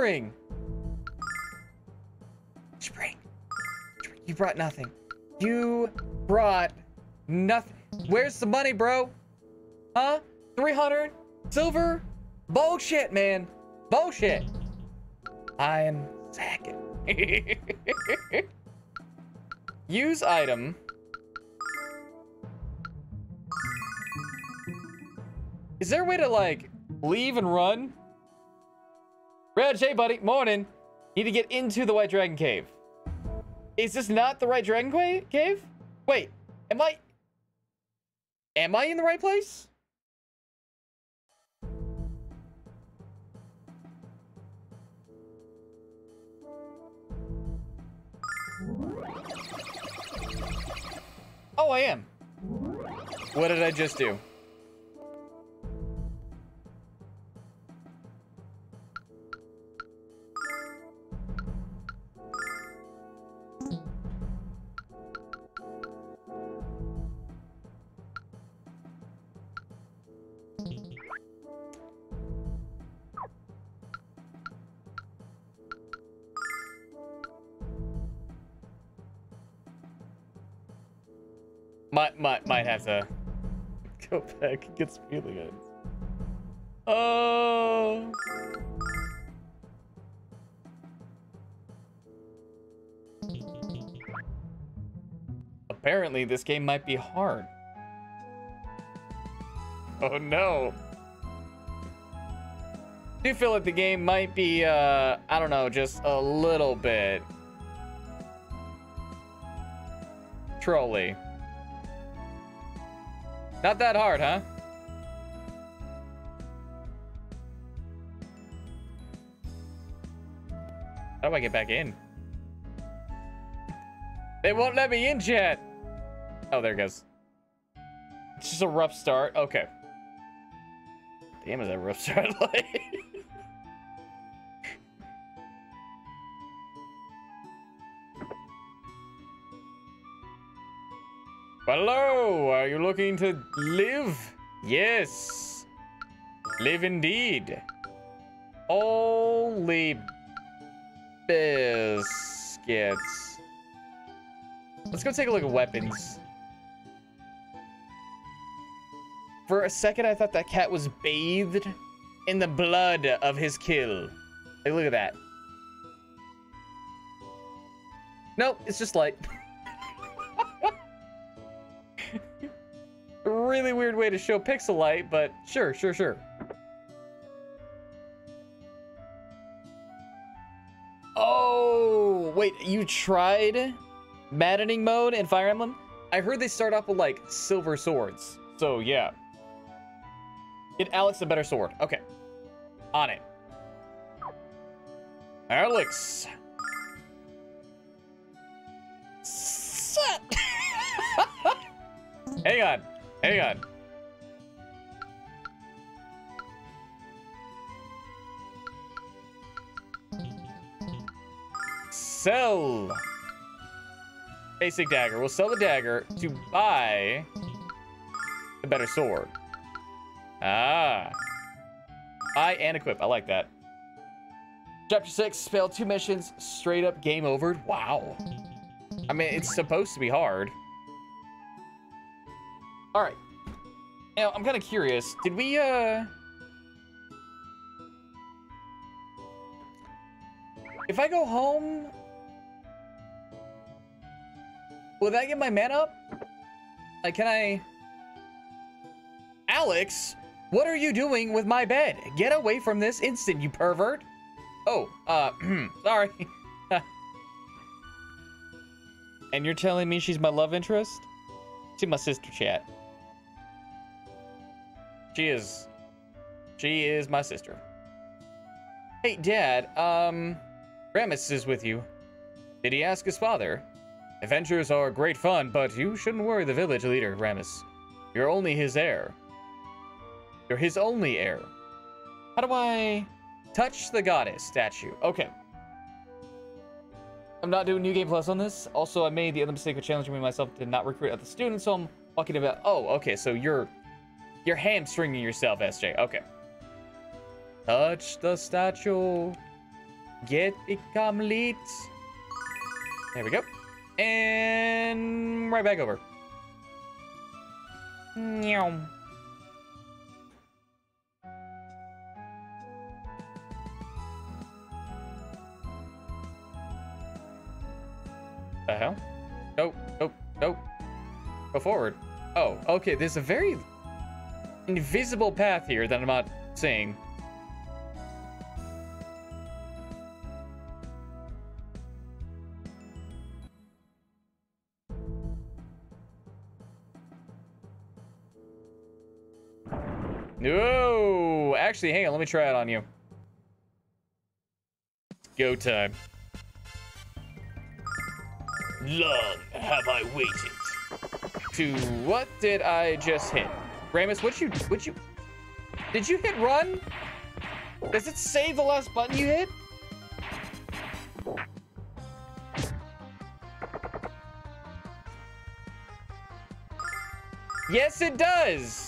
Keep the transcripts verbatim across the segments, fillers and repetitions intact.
murmuring? Spring. You brought nothing. You brought nothing. Where's the money, bro? Huh? three hundred? Silver? Bullshit, man. Bullshit. I am sacking. Use item. Is there a way to, like, leave and run? Reg, hey, buddy. Morning. Need to get into the White Dragon Cave. Is this not the White Dragon Cave? Wait, am I... Am I in the right place? Oh, I am. What did I just do? Might, might, might have to go back and get some healing items. Oh. Apparently, this game might be hard. Oh no. I do feel like the game might be, uh, I don't know, just a little bit trolly. Not that hard, huh? How do I get back in? They won't let me in, chat. Oh, there it goes. It's just a rough start. Okay. Damn, is that rough start like? Hello, are you looking to live? Yes. Live indeed. Holy biscuits. Let's go take a look at weapons. For a second, I thought that cat was bathed in the blood of his kill. Hey, look at that. Nope, it's just light. A really weird way to show pixel light, but sure, sure, sure. Oh, wait, you tried maddening mode in Fire Emblem? I heard they start off with, like, silver swords. So, yeah. Get Alex a better sword. Okay. On it. Alex. Set. Hang on. Hang on. Sell. Basic dagger. We'll sell the dagger to buy a better sword. Ah. Buy and equip. I like that. Chapter six. Failed two missions. Straight up game over. Wow. I mean, it's supposed to be hard. All right. Now, I'm kind of curious. Did we, uh... if I go home... will that get my mana up? Like, can I... Alex, what are you doing with my bed? Get away from this instant, you pervert. Oh, uh, sorry. And you're telling me she's my love interest? She's my sister, chat. She is. She is my sister. Hey, Dad, um, Rammus is with you. Did he ask his father? Adventures are great fun, but you shouldn't worry the village leader, Rammus. You're only his heir. You're his only heir. How do I touch the goddess statue? Okay. I'm not doing New Game Plus on this. Also, I made the other mistake of challenging myself to not recruit other students, so I'm talking about... oh, okay, so you're... you're hamstringing yourself, S J. Okay. Touch the statue. Get it complete. There we go. And right back over. Meow. The hell? Nope, nope, nope. Go forward. Oh, okay, there's a very invisible path here that I'm not seeing. No, actually, hang on, let me try it on you. Go time. Long have I waited. To what did I just hit? Ramus, what you, what you, did you hit run? Does it say the last button you hit? Yes, it does.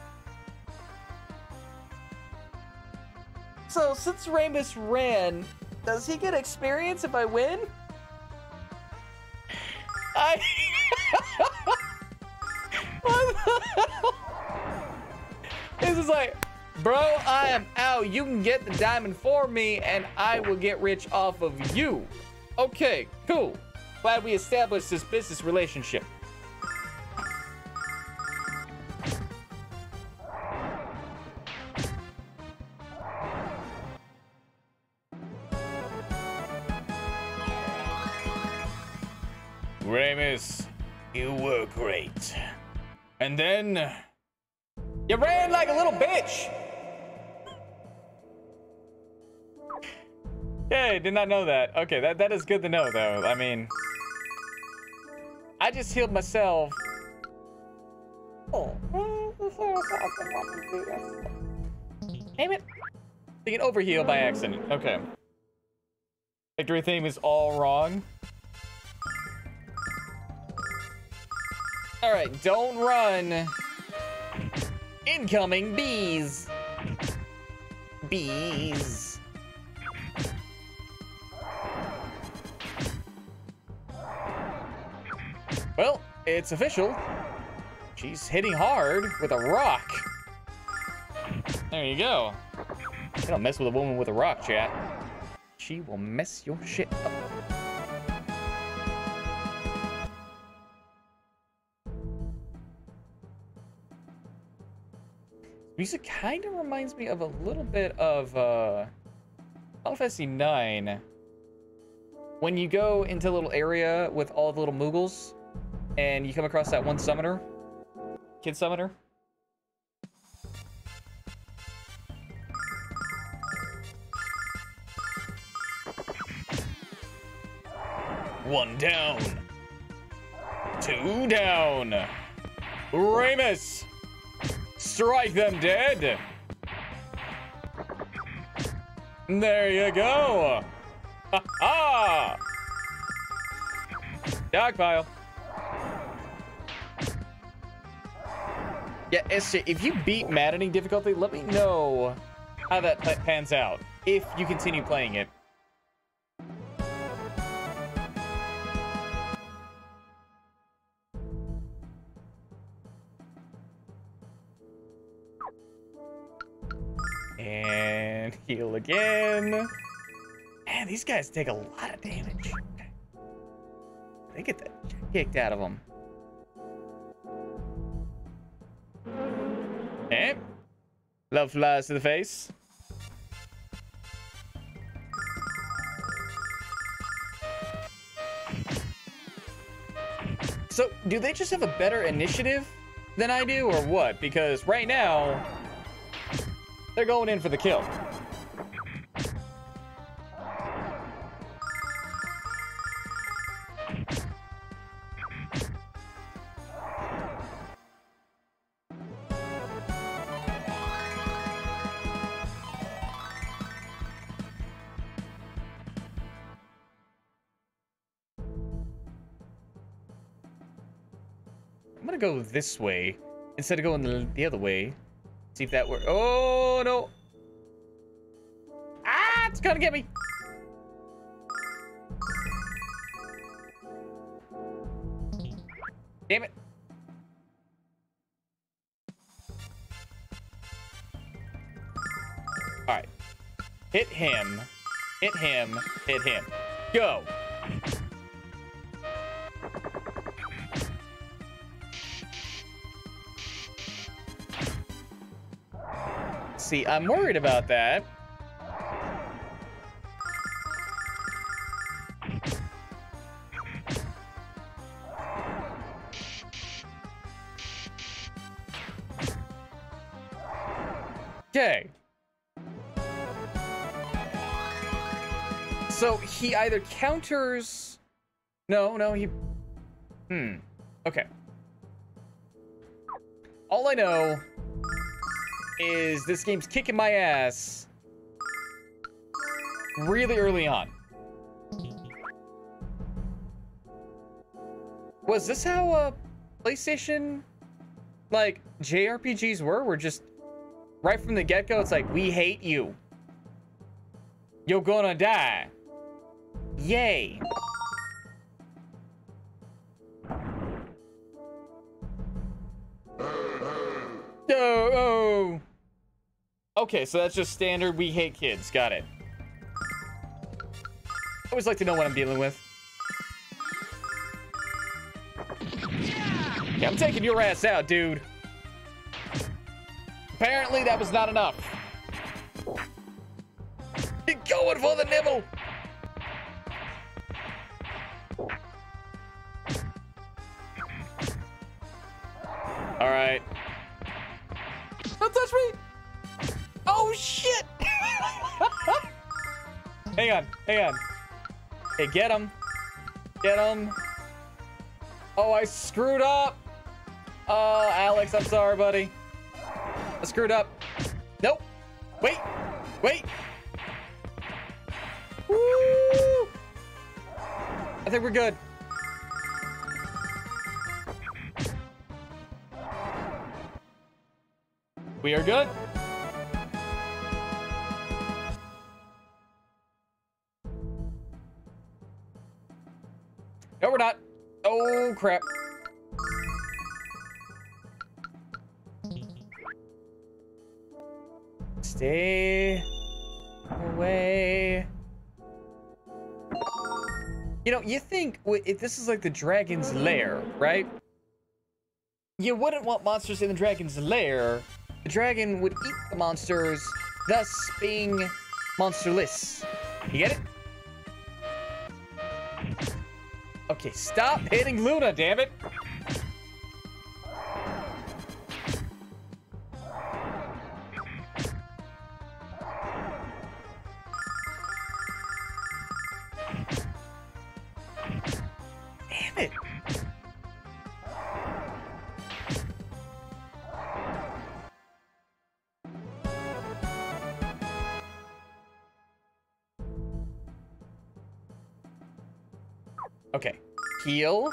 So, since Ramus ran, does he get experience if I win? I... What the hell? This is like, bro, I am out. You can get the diamond for me, and I will get rich off of you. Okay, cool. Glad we established this business relationship. Ramus, you were great. And then you ran like a little bitch. Hey, did not know that. Okay, that, that is good to know, though. I mean, I just healed myself. Oh. Damn it. You can overheal by accident. Okay. Victory theme is all wrong. All right, don't run. Incoming bees. Bees. Well, it's official. She's hitting hard with a rock. There you go. You don't mess with a woman with a rock, chat. She will mess your shit up. Music kind of reminds me of a little bit of uh, Final Fantasy nine. When you go into a little area with all the little Moogles, and you come across that one summoner, kid summoner. One down. Two down. Ramus! Strike them dead! There you go! Ha ha! Dogpile. Yeah, S J, if you beat maddening difficulty, let me know how that pans out, if you continue playing it. And heal again. Man, these guys take a lot of damage. They get the shit kicked out of them. Eh? Love flies to the face. So, do they just have a better initiative than I do, or what? Because right now, they're going in for the kill. I'm gonna go this way instead of going the, the other way. See if that works. Oh no! Ah, it's gonna get me. Damn it. Alright. Hit him. Hit him. Hit him. Go. See, I'm worried about that. Okay. So he either counters... No, no, he... Hmm. Okay. All I know is this game's kicking my ass really early on. Was this how uh, PlayStation, like, J R P Gs were? We're just, right from the get-go, it's like, we hate you. You're gonna die. Yay. Oh, oh. Okay, so that's just standard. We hate kids. Got it. I always like to know what I'm dealing with. Yeah, I'm taking your ass out, dude. Apparently, that was not enough. You're going for the nibble. All right. Don't touch me! Oh, shit! Hang on, hang on. Hey, get him. Get him. Oh, I screwed up. Oh, Alex, I'm sorry, buddy. I screwed up. Nope. Wait. Wait. Woo! I think we're good. We are good. No, we're not. Oh, crap. Stay away. You know, you think if this is like the dragon's lair, right? You wouldn't want monsters in the dragon's lair. The dragon would eat the monsters, thus being monsterless. You get it? Okay, stop hitting Luna, damn it! Damn it! Okay, heal.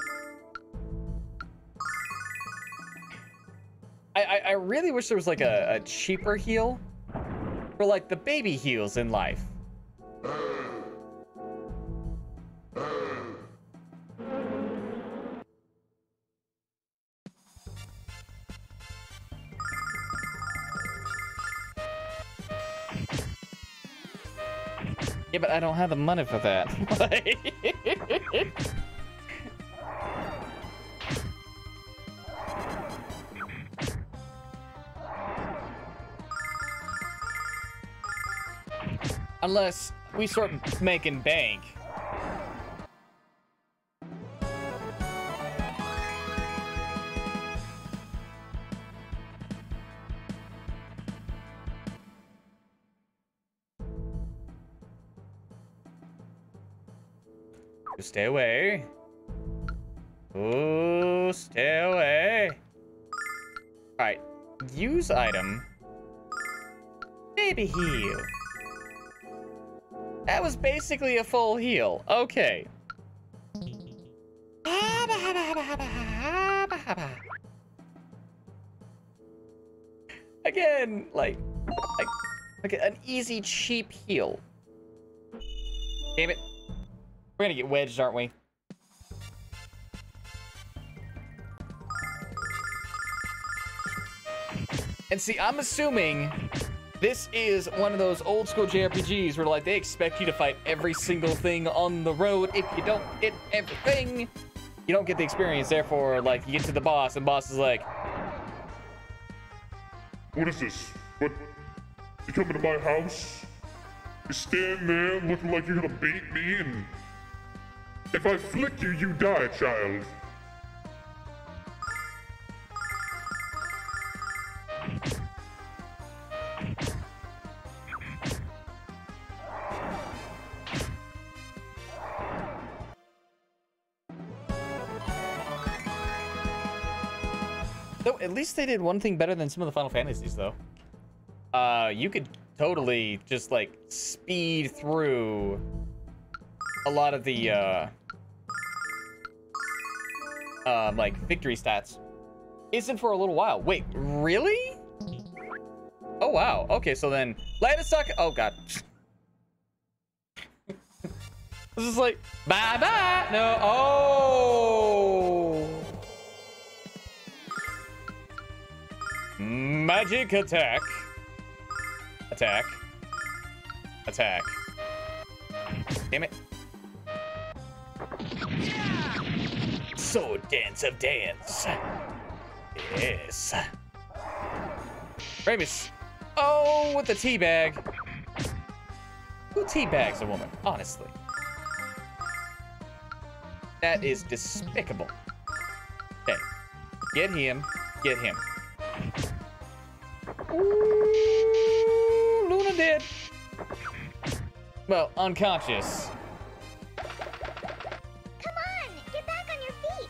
I, I, I really wish there was like a, a cheaper heal for like the baby heals in life. Yeah, but I don't have the money for that. Unless we start making bank. Stay away. Oh, stay away. All right, use item. Baby heal. That was basically a full heal. Okay. Again, like, like, like an easy, cheap heal. Damn it. We're gonna get wedged, aren't we? And see, I'm assuming this is one of those old school J R P Gs where like they expect you to fight every single thing on the road. If you don't hit everything, you don't get the experience. Therefore, like, you get to the boss and boss is like, what is this? What? You come into my house? You stand there looking like you're gonna beat me, and if I flick you, you die, child. though at least they did one thing better than some of the Final Fantasies, though. Uh, you could totally just like speed through a lot of the uh, uh, like victory stats. Isn't for a little while. Wait, really? Oh wow. Okay, so then light a suck. Oh god. This is like bye bye. No. Oh. Magic attack. Attack. Attack. Damn it. Sword dance of dance. Yes. Ramus. Oh, with the tea bag. Who teabags a woman? Honestly. That is despicable. Okay. Get him. Get him. Ooh, Luna dead. Well, unconscious. Come on, get back on your feet.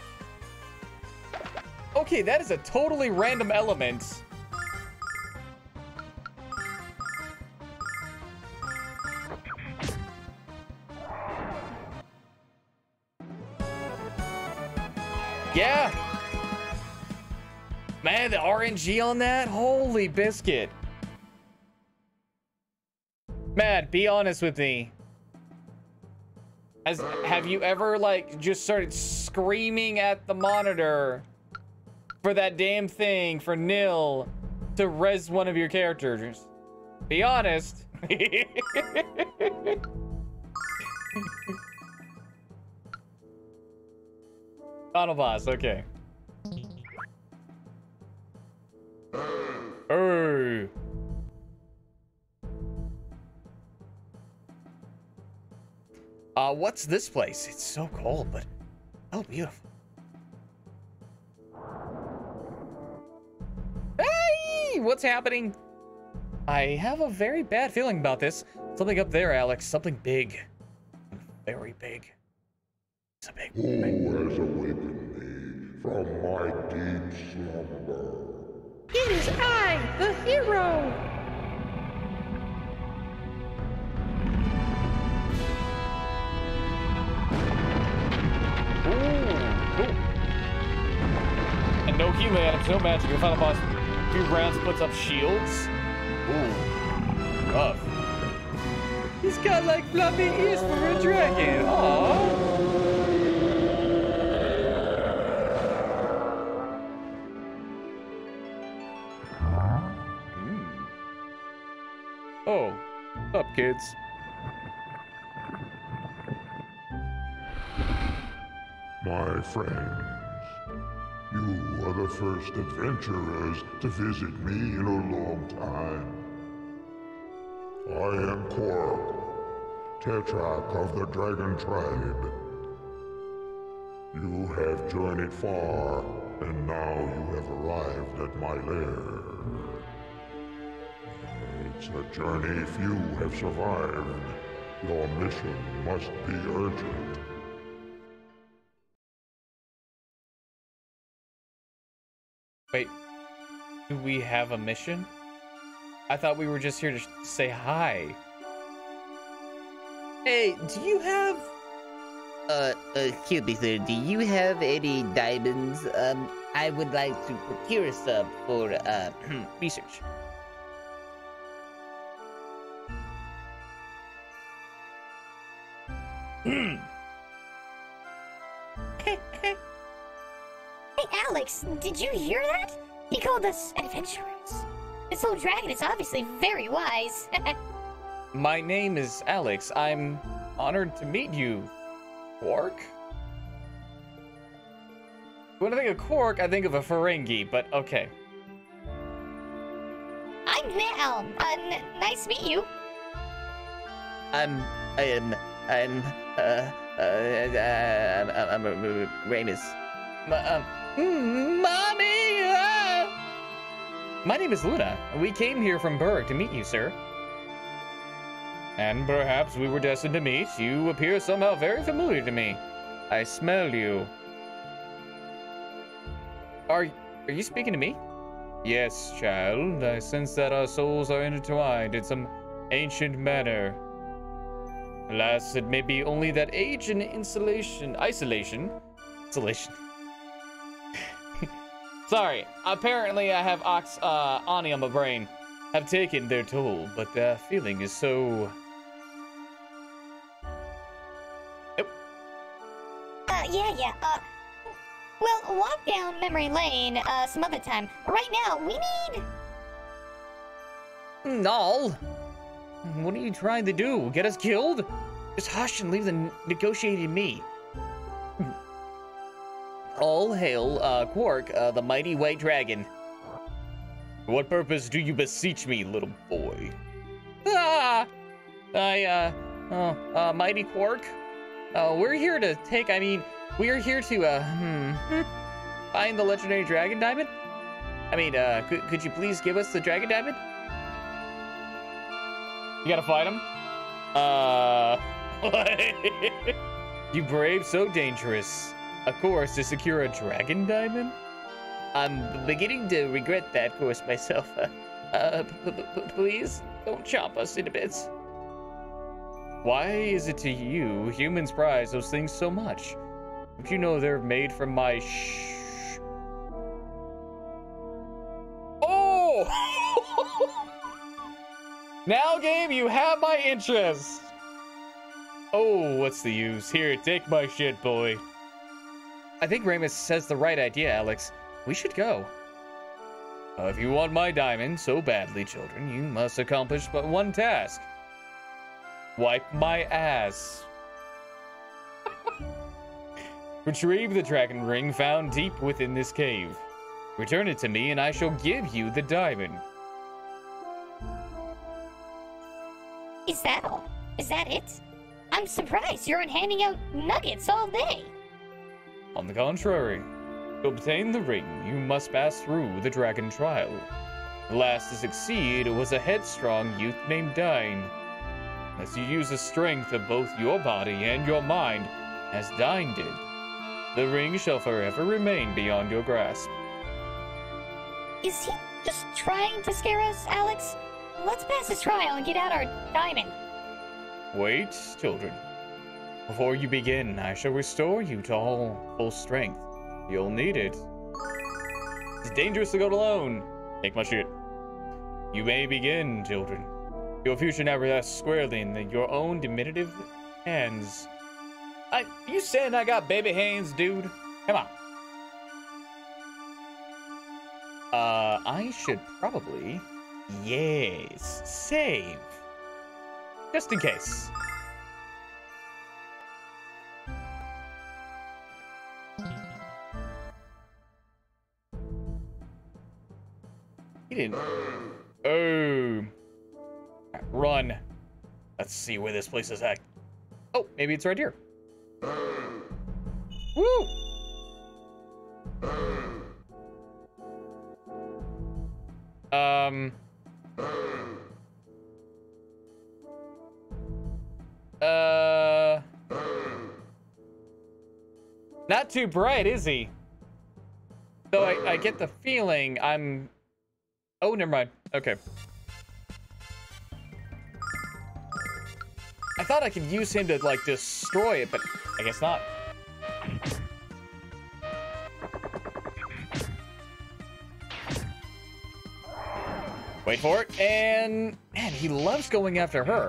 Okay, that is a totally random element. Yeah. Man, the R N G on that? Holy biscuit. Matt, be honest with me. As, have you ever, like, just started screaming at the monitor for that damn thing, for nil, to res one of your characters? Be honest. Final boss, okay. Hey. Uh, what's this place? It's so cold, but oh, beautiful. Hey, what's happening? I have a very bad feeling about this. Something up there, Alex. Something big. Very big. It's a big Who has awakened me from my deep slumber? It is I, the hero! Ooh, cool. And no healing items, no magic. Your final boss, few rounds puts up shields. Ooh, rough. He's got like floppy ears for a dragon. Aww. Oh, what's up, kids? My friends, you are the first adventurers to visit me in a long time. I am Korg, Tetrarch of the Dragon Tribe. You have journeyed far, and now you have arrived at my lair. It's a journey few have survived. Your mission must be urgent. Wait, do we have a mission? I thought we were just here to sh- say hi. Hey, do you have... Uh, uh, excuse me, sir, do you have any diamonds? Um, I would like to procure some for, uh, research. Hey, Alex, did you hear that? He called us adventurers. This old dragon is obviously very wise. My name is Alex. I'm honored to meet you, Quark. When I think of Quark, I think of a Ferengi, but okay. I'm Nell. Uh, n- nice to meet you. I'm, I am, I'm, uh, uh, uh I'm, I'm, I'm Ramus. M- um, Mommy! Ah! My name is Luna. We came here from Berg to meet you, sir. And perhaps we were destined to meet. You appear somehow very familiar to me. I smell you. Are, are you speaking to me? Yes, child. I sense that our souls are intertwined in some ancient manner. Alas, it may be only that age and insulation, isolation, isolation. Sorry, apparently I have ox, uh, Ani on my brain. Have taken their toll, but the feeling is so... Nope. Uh, yeah, yeah, uh... Well, walk down memory lane, uh, some other time. Right now, we need... Null? What are you trying to do? Get us killed? Just hush and leave the n- negotiating me. All hail, uh, Quark, uh, the mighty white dragon. For what purpose do you beseech me, little boy? Ah! I, uh, oh, uh, mighty Quark? Uh, we're here to take, I mean, we're here to, uh, hmm, find the legendary dragon diamond? I mean, uh, could, could you please give us the dragon diamond? You gotta fight him? Uh, you brave, so dangerous. A course to secure a dragon diamond? I'm beginning to regret that course myself. Uh, uh p- p- p- please don't chomp us into bits. Why is it to you humans prize those things so much? Don't you know they're made from my sh... Oh! Now, game, you have my interest. Oh, what's the use? Here, take my shit, boy. I think Ramus says the right idea, Alex. We should go. Uh, if you want my diamond so badly, children, you must accomplish but one task. Wipe my ass. Retrieve the dragon ring found deep within this cave. Return it to me and I shall give you the diamond. Is that all? Is that it? I'm surprised you're handing out nuggets all day. On the contrary, to obtain the ring, you must pass through the dragon trial. The last to succeed was a headstrong youth named Dine. As you use the strength of both your body and your mind, as Dine did, the ring shall forever remain beyond your grasp. Is he just trying to scare us, Alex? Let's pass this trial and get out our diamond. Wait, children. Before you begin, I shall restore you to all full strength. You'll need it. It's dangerous to go alone. Take my shit. You may begin, children. Your future now rests squarely in the, your own diminutive hands. I, you saying I got baby hands, dude? Come on. Uh, I should probably... Yes, save. Just in case. He didn't. Oh. Run. Let's see where this place is at. Oh, maybe it's right here. Woo! Um. Uh. Not too bright, is he? So I, I get the feeling I'm... Oh, never mind. Okay. I thought I could use him to, like, destroy it, but I guess not. Wait for it, and... Man, he loves going after her.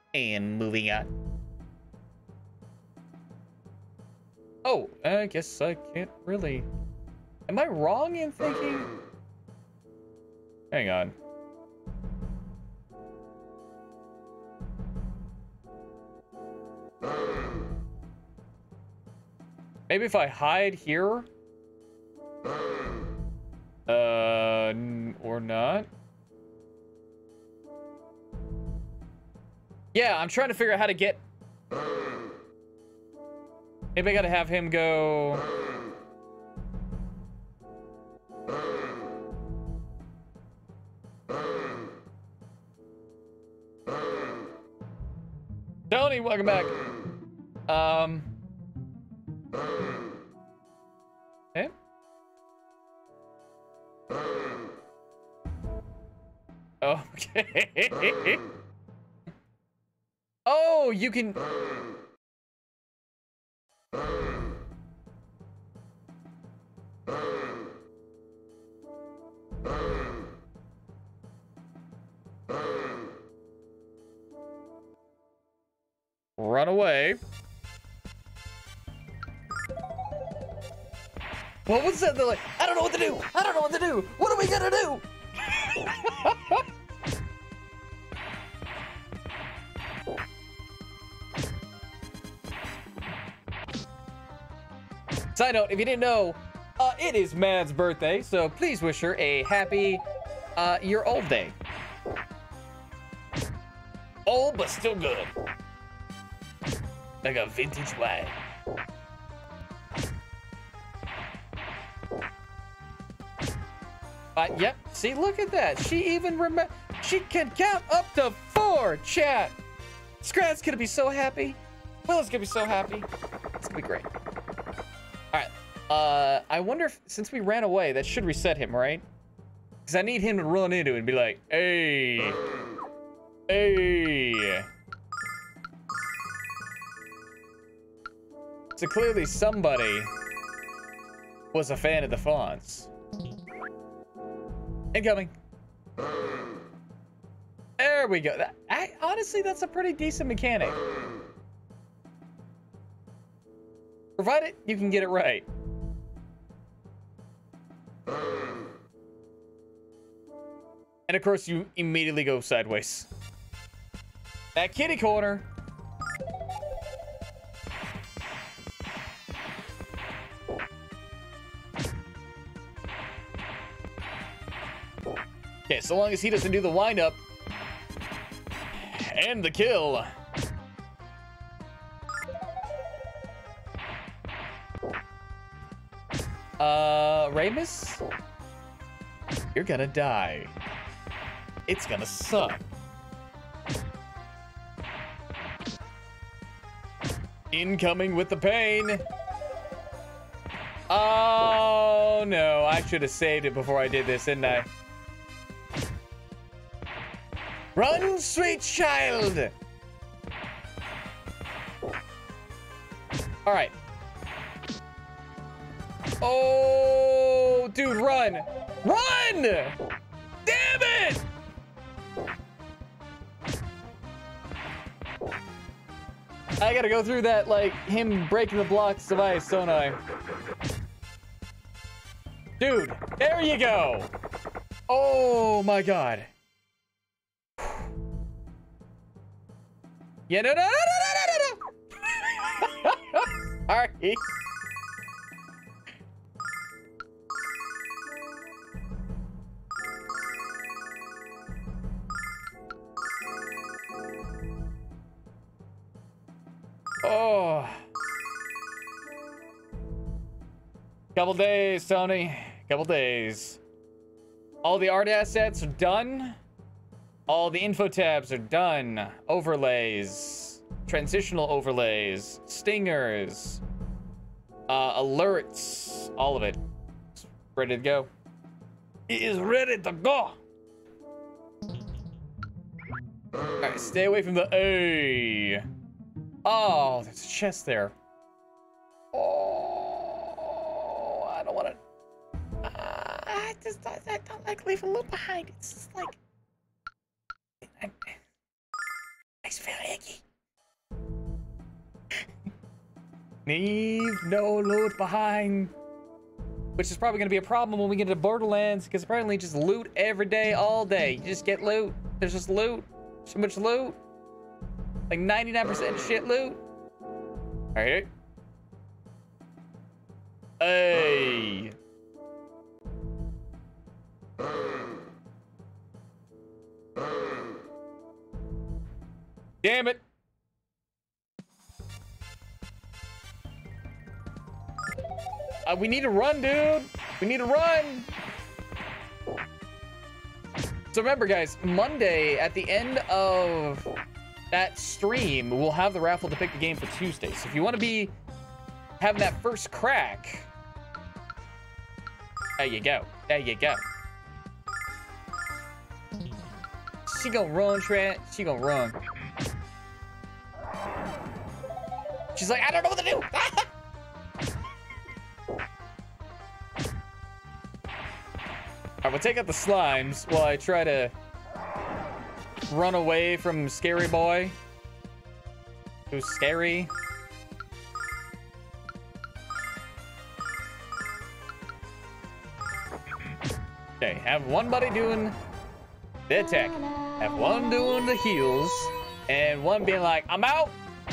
And moving on. Oh, I guess I can't really... Am I wrong in thinking... Hang on. Maybe if I hide here? Uh, n- or not? Yeah, I'm trying to figure out how to get... Maybe I gotta have him go... Tony, welcome back. Um... Okay. Okay. Oh, you can... Run away. What was that? They're like, I don't know what to do. I don't know what to do. What are we gonna do? Side note, if you didn't know, uh, it is Mad's birthday, so please wish her a happy uh, year old day. Old, but still good. Like a vintage wine. Uh, yep, see, look at that. She even remember. She can count up to four, chat. Scrat's gonna be so happy. Will's gonna be so happy. It's gonna be great. All right. Uh, I wonder if, since we ran away, that should reset him, right? Because I need him to run into it and be like, hey. Hey. So clearly somebody was a fan of the fonts. Incoming. There we go. That, I, honestly, that's a pretty decent mechanic. Provided you can get it right. And of course, you immediately go sideways. That kitty corner. Okay, so long as he doesn't do the wind-up. And the kill. Uh, Ramus? You're gonna die. It's gonna suck. Incoming with the pain. Oh, no. I should have saved it before I did this, didn't I? Run, sweet child! All right. Oh, dude, run! Run! Damn it! I gotta go through that, like, him breaking the blocks of ice, don't I? Dude, there you go! Oh, my God. Yeah, no, no, no, no, no, no, no! Sorry. Oh. Couple days, Tony. Couple days. All the art assets are done. All the info tabs are done. Overlays. Transitional overlays. Stingers. Uh, alerts. All of it. It's ready to go. It is ready to go. Alright, stay away from the A. Oh, there's a chest there. Oh, I don't want to. Uh, I just I, I don't like leaving loot behind. It's just like I, I Makes me feel icky. Leave no loot behind. Which is probably gonna be a problem when we get to Borderlands, because apparently just loot every day, all day. You just get loot. There's just loot. So much loot. Like ninety-nine percent shit loot. Alright. Hey. Damn it. Uh, we need to run, dude. We need to run. So remember, guys, Monday at the end of that stream, we'll have the raffle to pick the game for Tuesday. So if you want to be having that first crack, there you go. There you go. She gonna run, Trent. She gonna run. She's like, I don't know what to do. Alright, we'll take out the slimes while I try to run away from Scary Boy. Who's scary? Okay, have one buddy doing the attack. Have one doing the heals. And one being like, I'm out.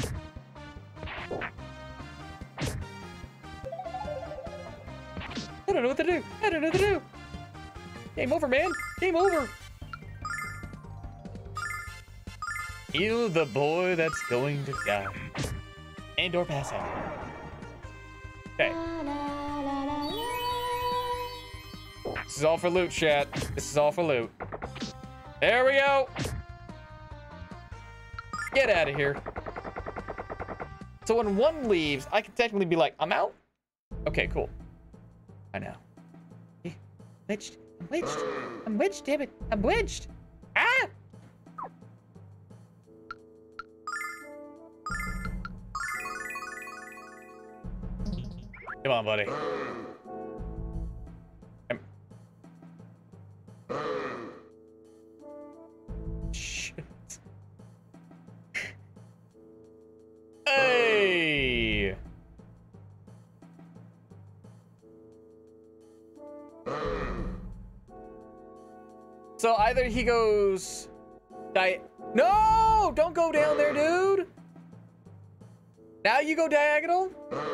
I don't know what to do. I don't know what to do. Game over, man. Game over. Heal the boy that's going to die. And or pass out. Okay. This is all for loot, chat. This is all for loot. There we go. Get out of here. So when one leaves, I can technically be like, I'm out? Okay, cool. I know. Witched. I'm witched. I'm witched, damn it. I'm witched. Ah! Come on, buddy. Come. Shit. Hey! So either he goes di- No! Don't go down there, dude! Now you go diagonal?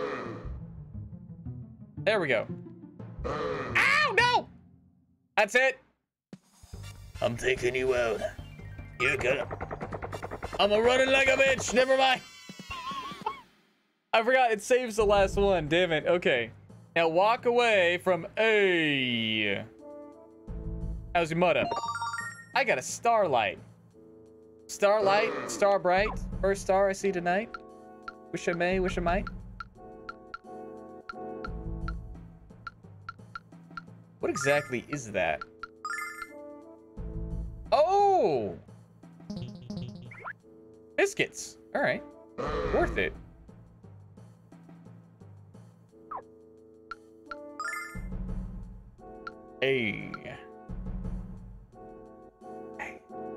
There we go. Ow, no! That's it. I'm taking you out. You're gonna... I'm a running like a bitch. Never mind. I forgot it saves the last one. Damn it. Okay. Now walk away from A. How's your mud up? I got a starlight. Starlight, star bright. First star I see tonight. Wish I may, wish I might. What exactly is that? Oh! Biscuits. All right. Worth it. Hey. Hey.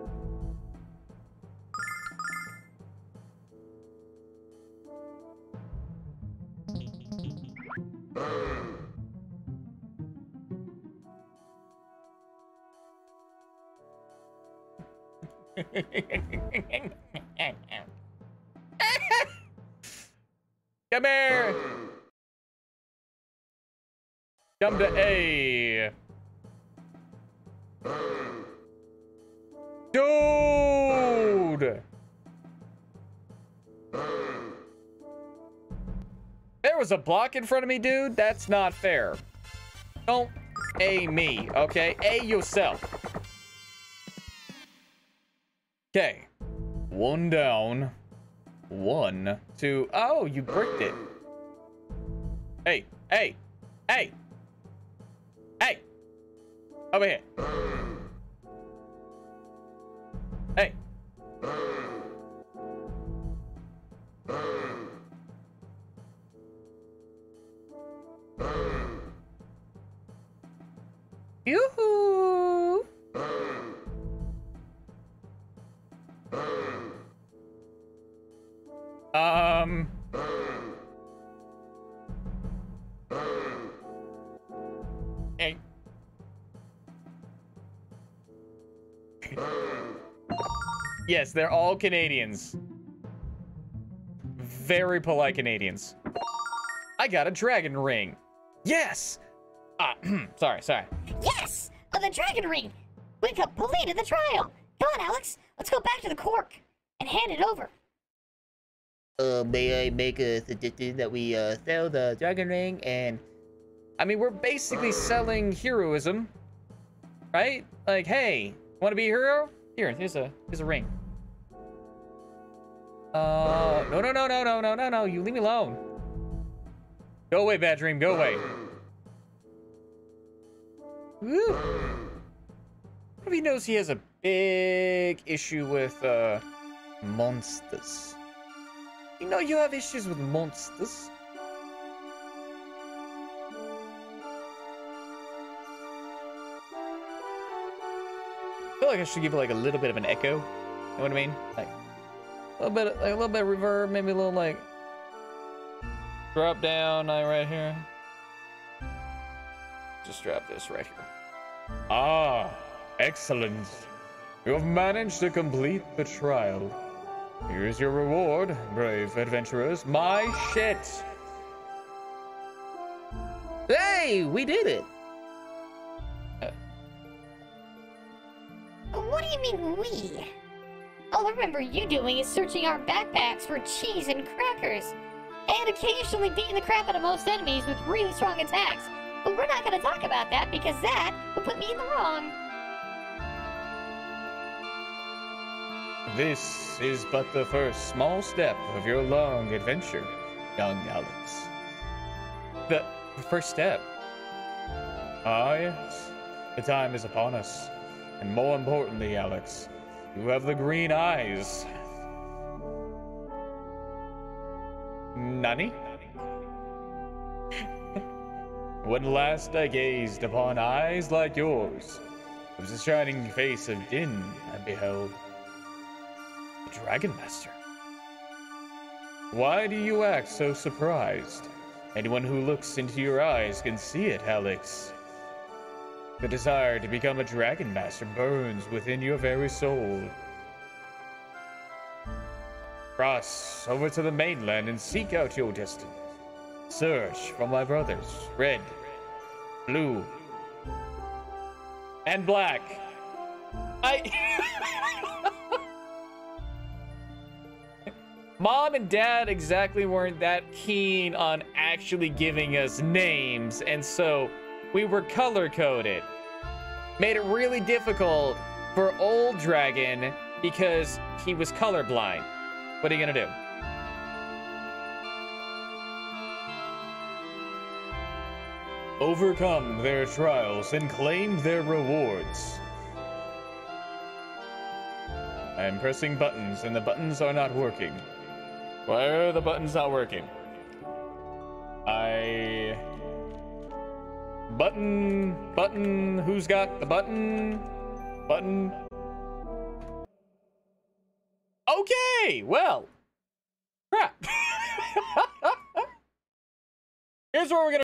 Come here. Come to A. Dude. There was a block in front of me, dude. That's not fair. Don't A me, okay? A yourself. Okay. One down. One, two. Oh, you bricked it. Hey, hey, hey. Hey. Over here. Hey. Yoo-hoo. Um. Hey. Yes, they're all Canadians. Very polite Canadians. I got a dragon ring. Yes! Ah, sorry, sorry. Yes! Oh, the dragon ring! We completed the trial! Come on, Alex. Let's go back to the cork and hand it over. Uh, may I make a suggestion that we uh sell the dragon ring and I mean, we're basically selling heroism, right? Like, hey, want to be a hero? Here, here's a here's a ring. Uh, no, no, no, no, no, no, no, no. You leave me alone. Go away, bad dream. Go away. Woo. What if he knows he has a big issue with uh monsters? You know you have issues with monsters. I feel like I should give it like a little bit of an echo. You know what I mean? Like a little bit, like a little bit of reverb, maybe a little like drop down, like right here. Just drop this right here. Ah, excellent. You have managed to complete the trial. Here's your reward, brave adventurers. My shit. hey, we did it. What do you mean, we? All I remember you doing is searching our backpacks for cheese and crackers, and occasionally beating the crap out of most enemies with really strong attacks. But we're not going to talk about that because that would put me in the wrong. This is but the first small step of your long adventure, young Alex. The, the first step. Ah, yes. The time is upon us. And more importantly, Alex, you have the green eyes. Nani? When last I gazed upon eyes like yours, it was the shining face of Din I beheld. The Dragon Master. Why do you act so surprised? Anyone who looks into your eyes can see it, Alex. The desire to become a Dragon Master burns within your very soul. Cross over to the mainland and seek out your destiny. Search for my brothers, Red, Blue, and Black. I... Mom and Dad exactly weren't that keen on actually giving us names, and so we were color-coded. Made it really difficult for Old Dragon because he was colorblind. What are you gonna do? Overcome their trials and claim their rewards. I am pressing buttons and the buttons are not working. Why are the buttons not working? I... Button, button, who's got the button? Button. Okay, well. Crap. Here's where we're gonna